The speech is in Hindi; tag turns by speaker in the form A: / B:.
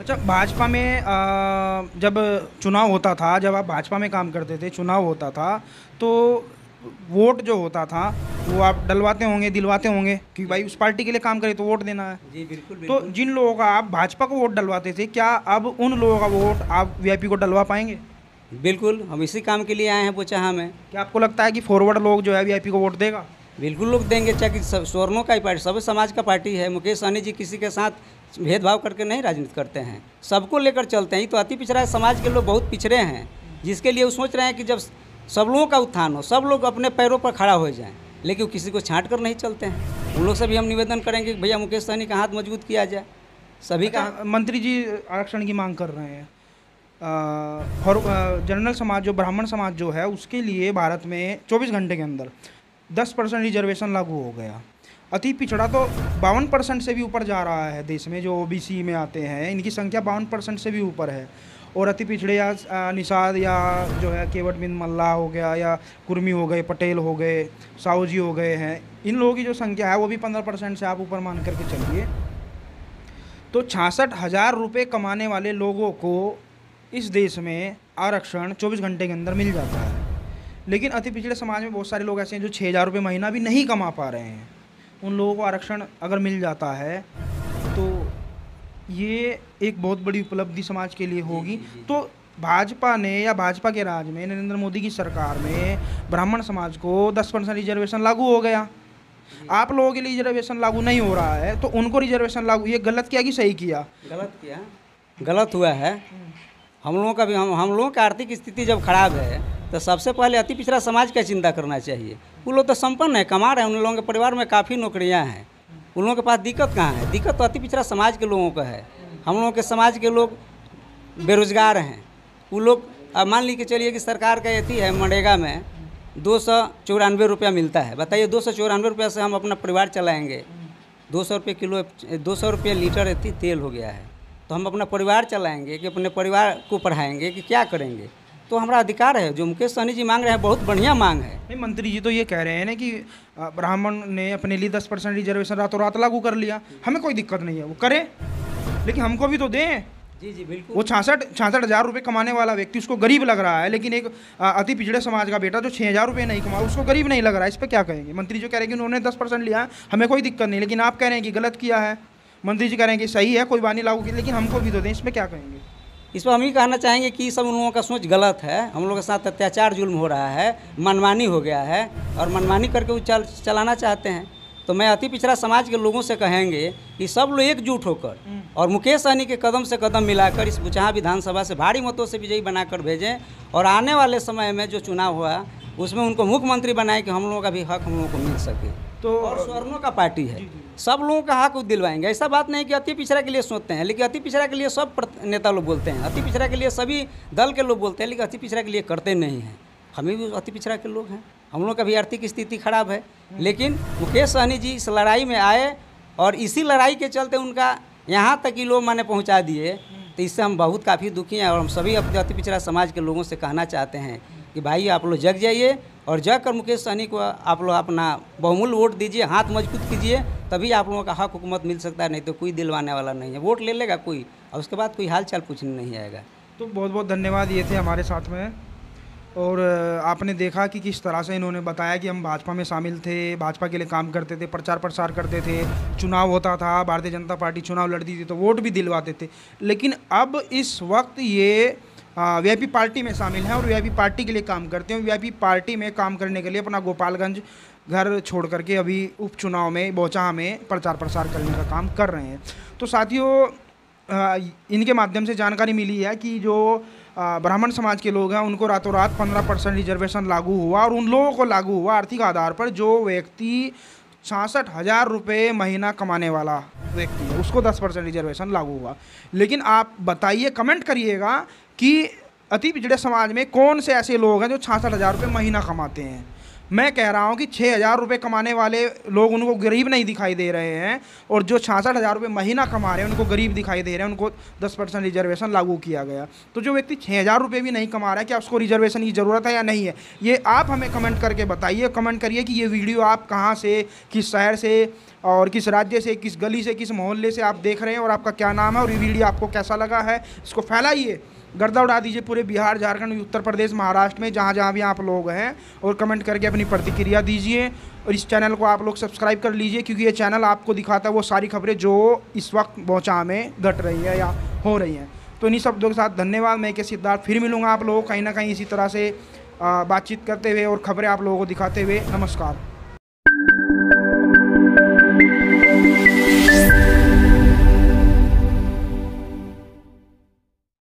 A: अच्छा, भाजपा में जब चुनाव होता था, जब आप भाजपा में काम करते थे, चुनाव होता था, तो वोट जो होता था वो आप डलवाते होंगे, दिलवाते होंगे कि भाई उस पार्टी के लिए काम करे तो वोट देना है।
B: जी बिल्कुल
A: तो
B: बिल्कुल।
A: जिन लोगों का आप भाजपा को वोट डलवाते थे, क्या अब उन लोगों का वोट आप वीआईपी को डलवा पाएंगे?
B: बिल्कुल हम इसी काम के लिए आए हैं पोचाहा में।
A: क्या आपको लगता है कि फॉरवर्ड लोग जो है वीआईपी को वोट देगा?
B: बिल्कुल लोग देंगे, चाहे कि स्वर्णों का ही पार्टी, सभी समाज का पार्टी है। मुकेश सहनी जी किसी के साथ भेदभाव करके नहीं राजनीति करते हैं, सबको लेकर चलते हैं। ये तो अति पिछड़ा समाज के लोग बहुत पिछड़े हैं, जिसके लिए वो सोच रहे हैं कि जब सब लोगों का उत्थान हो, सब लोग अपने पैरों पर खड़ा हो जाएं, लेकिन वो किसी को छांट कर नहीं चलते हैं। उन लोग से भी हम निवेदन करेंगे कि भैया मुकेश सहनी का हाथ मजबूत किया जाए, सभी का।
A: अच्छा, मंत्री जी आरक्षण की मांग कर रहे हैं। फॉर जनरल समाज जो ब्राह्मण समाज जो है उसके लिए भारत में 24 घंटे के अंदर 10% रिजर्वेशन लागू हो गया। अति पिछड़ा तो 52% से भी ऊपर जा रहा है देश में, जो ओबीसी में आते हैं इनकी संख्या 52% से भी ऊपर है। और अति पिछड़े या निषाद या जो है केवट बिंद मल्ला हो गया, या कुर्मी हो गए, पटेल हो गए, साहू जी हो गए हैं, इन लोगों की जो संख्या है वो भी 15% से आप ऊपर मान करके चलिए। तो 66,000 रुपये कमाने वाले लोगों को इस देश में आरक्षण 24 घंटे के अंदर मिल जाता है। लेकिन अति पिछड़े समाज में बहुत सारे लोग ऐसे हैं जो 6,000 रुपये महीना भी नहीं कमा पा रहे हैं। उन लोगों को आरक्षण अगर मिल जाता है तो ये एक बहुत बड़ी उपलब्धि समाज के लिए होगी। तो भाजपा ने या भाजपा के राज में, नरेंद्र मोदी की सरकार में ब्राह्मण समाज को 10% रिजर्वेशन लागू हो गया। आप लोगों के लिए रिजर्वेशन लागू नहीं हो रहा है, तो उनको रिजर्वेशन लागू, ये गलत किया कि सही किया?
B: गलत किया, गलत हुआ है। हम लोगों का भी, हम लोगों की आर्थिक स्थिति जब खराब है तो सबसे पहले अति पिछड़ा समाज का चिंता करना चाहिए। वो लोग तो संपन्न है, कमा रहे हैं, उन लोगों के परिवार में काफ़ी नौकरियां हैं, उन लोगों के पास दिक्कत कहाँ है? दिक्कत तो अति पिछड़ा समाज के लोगों का है। हम लोगों के समाज के लोग बेरोजगार हैं। वो लोग, अब मान ली के चलिए कि सरकार का एथी है, मनरेगा में 294 रुपया मिलता है। बताइए 294 रुपया से हम अपना परिवार चलाएँगे? 200 रुपये किलो, 200 रुपये लीटर एथी तेल हो गया है, तो हम अपना परिवार चलाएंगे कि अपने परिवार को पढ़ाएंगे कि क्या करेंगे? तो हमारा अधिकार है। जो मुकेश सहनी जी मांग रहे हैं बहुत बढ़िया मांग है।
A: नहीं, मंत्री जी तो ये कह रहे हैं ना कि ब्राह्मण ने अपने लिए 10% रिजर्वेशन रातों रात लागू कर लिया, हमें कोई दिक्कत नहीं है, वो करे, लेकिन हमको भी तो दें।
B: जी जी बिल्कुल।
A: वो 66,000 रुपये कमाने वाला व्यक्ति उसको गरीब लग रहा है, लेकिन एक अति पिछड़े समाज का बेटा जो 6,000 रुपये नहीं कमा उसको गरीब नहीं लग रहा है। इस पर क्या कहेंगे? मंत्री जी कह रहे हैं कि उन्होंने 10% लिया, हमें कोई दिक्कत नहीं, लेकिन आप कह रहे हैं कि गलत किया है। मंत्री जी कह रहे हैं कि सही है, कोई बानी लागू की, लेकिन हमको भी तो दें। इसमें क्या कहेंगे?
B: इस पर हम ही कहना चाहेंगे कि सब उन लोगों का सोच गलत है। हम लोगों के साथ अत्याचार जुल्म हो रहा है, मनमानी हो गया है, और मनमानी करके वो चलाना चाहते हैं। तो मैं अति पिछड़ा समाज के लोगों से कहेंगे कि सब लोग एकजुट होकर और मुकेश सहनी के कदम से कदम मिलाकर इस बुचाहा विधानसभा से भारी मतों से विजयी बनाकर भेजें, और आने वाले समय में जो चुनाव हुआ उसमें उनको मुख्यमंत्री बनाए कि हम लोगों का भी हक हम लोगों को मिल सके।
A: तो
B: और स्वर्णों का पार्टी है, सब लोगों का हक दिलवाएंगे। ऐसा बात नहीं कि अति पिछड़ा के लिए सोचते हैं, लेकिन अति पिछड़ा के लिए सब नेता लोग बोलते हैं, अति पिछड़ा के लिए सभी दल के लोग बोलते हैं, लेकिन अति पिछड़ा के लिए करते नहीं हैं। हमें भी अति पिछड़ा के लोग हैं, हम लोग का भी आर्थिक स्थिति खराब है, लेकिन मुकेश सहनी जी इस लड़ाई में आए और इसी लड़ाई के चलते उनका यहाँ तक कि लोग माने पहुँचा दिए। तो इससे हम बहुत काफ़ी दुखी हैं, और हम सभी अपने अति पिछड़ा समाज के लोगों से कहना चाहते हैं कि भाई आप लोग जग जाइए, और जग कर मुकेश सहनी को आप लोग अपना बहुमूल्य वोट दीजिए, हाथ मजबूत कीजिए, तभी आप लोगों का हक हुकूमत मिल सकता है। नहीं तो कोई दिलवाने वाला नहीं है। वोट ले लेगा कोई, और उसके बाद कोई हाल चाल पूछने नहीं आएगा।
A: तो बहुत बहुत धन्यवाद, ये थे हमारे साथ में। और आपने देखा कि किस तरह से इन्होंने बताया कि हम भाजपा में शामिल थे, भाजपा के लिए काम करते थे, प्रचार प्रसार करते थे, चुनाव होता था, भारतीय जनता पार्टी चुनाव लड़ती थी तो वोट भी दिलवाते थे, लेकिन अब इस वक्त ये वीआईपी पार्टी में शामिल हैं और वीआईपी पार्टी के लिए काम करते हैं। वीआईपी पार्टी में काम करने के लिए अपना गोपालगंज घर छोड़ करके अभी उपचुनाव में बोचाहा में प्रचार प्रसार करने का काम कर रहे हैं। तो साथियों, इनके माध्यम से जानकारी मिली है कि जो ब्राह्मण समाज के लोग हैं उनको रातों रात 15% रिजर्वेशन लागू हुआ, और उन लोगों को लागू हुआ आर्थिक आधार पर जो व्यक्ति 66,000 रुपये महीना कमाने वाला व्यक्ति है, उसको 10% रिजर्वेशन लागू हुआ। लेकिन आप बताइए, कमेंट करिएगा कि अति पिछड़े समाज में कौन से ऐसे लोग हैं जो 66,000 रुपये महीना कमाते हैं। मैं कह रहा हूँ कि 6,000 रुपये कमाने वाले लोग उनको गरीब नहीं दिखाई दे रहे हैं, और जो 66,000 रुपये महीना कमा रहे हैं उनको गरीब दिखाई दे रहे हैं, उनको 10% रिजर्वेशन लागू किया गया। तो जो व्यक्ति 6,000 रुपये भी नहीं कमा रहा है, क्या उसको रिजर्वेशन की ज़रूरत है या नहीं है, ये आप हमें कमेंट करके बताइए। कमेंट करिए कि ये वीडियो आप कहाँ से, किस शहर से और किस राज्य से, किस गली से, किस मोहल्ले से आप देख रहे हैं, और आपका क्या नाम है, और ये वीडियो आपको कैसा लगा है। इसको फैलाइए, गर्दा उड़ा दीजिए पूरे बिहार, झारखंड, उत्तर प्रदेश, महाराष्ट्र में, जहाँ जहाँ भी आप लोग हैं, और कमेंट करके अपनी प्रतिक्रिया दीजिए। और इस चैनल को आप लोग सब्सक्राइब कर लीजिए, क्योंकि ये चैनल आपको दिखाता है वो सारी खबरें जो इस वक्त बौछा में घट रही है या हो रही हैं। तो इन्हीं शब्दों के साथ धन्यवाद। मैं के सिद्धार्थ फिर मिलूँगा आप लोगों को कहीं ना कहीं इसी तरह से बातचीत करते हुए और खबरें आप लोगों को दिखाते हुए। नमस्कार।